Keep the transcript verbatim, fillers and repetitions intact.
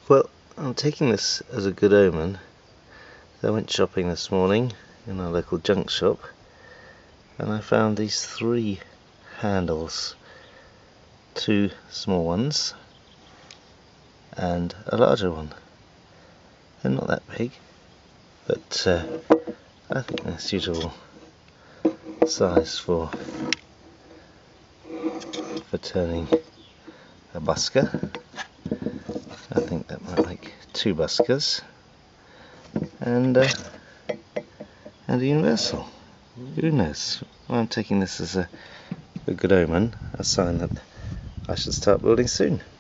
Well, I'm taking this as a good omen. I went shopping this morning in our local junk shop and I found these three handles. Two small ones and a larger one. They're not that big, but uh, I think they're suitable size for for turning a busker. I think that might make two buskers and uh, and a universal. Who knows? Well, I'm taking this as a, a good omen, a sign that I should start building soon.